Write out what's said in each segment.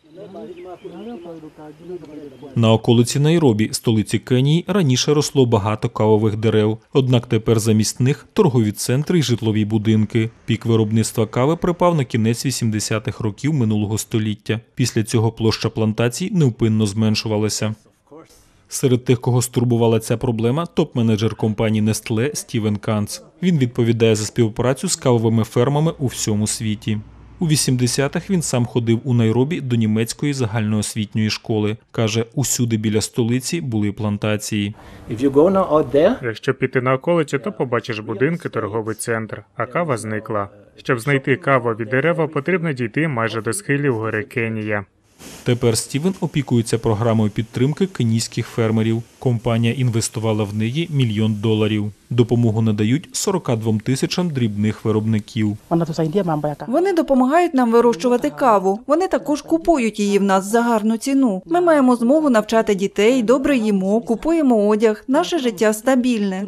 На околиці Найробі, столиці Кенії, раніше росло багато кавових дерев. Однак тепер замість них – торгові центри й житлові будинки. Пік виробництва кави припав на кінець 80-х років минулого століття. Після цього площа плантацій невпинно зменшувалася. Серед тих, кого стурбувала ця проблема, топ-менеджер компанії Nestlé Стівен Канц. Він відповідає за співпрацю з кавовими фермами у всьому світі. У 80-х він сам ходив у Найробі до німецької загальноосвітньої школи. Каже, усюди біля столиці були плантації. Якщо піти на околицю, то побачиш будинки, торговий центр, а кава зникла. Щоб знайти кавові дерева, потрібно дійти майже до схилів гори Кенія. Тепер Стівен опікується програмою підтримки кенійських фермерів. Компанія інвестувала в неї $1 мільйон. Допомогу надають 42 тисячам дрібних виробників. Вони допомагають нам вирощувати каву. Вони також купують її в нас за гарну ціну. Ми маємо змогу навчати дітей, добре їмо, купуємо одяг. Наше життя стабільне.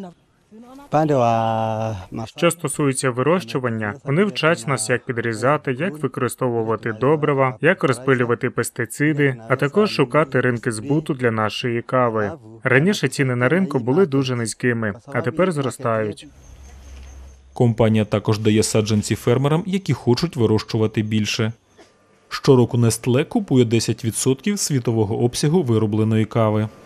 Що стосується вирощування, вони вчать нас, як підрізати, як використовувати добрива, як розпилювати пестициди, а також шукати ринки збуту для нашої кави. Раніше ціни на ринку були дуже низькими, а тепер зростають. Компанія також дає саджанці фермерам, які хочуть вирощувати більше. Щороку Nestlé купує 10% світового обсягу виробленої кави.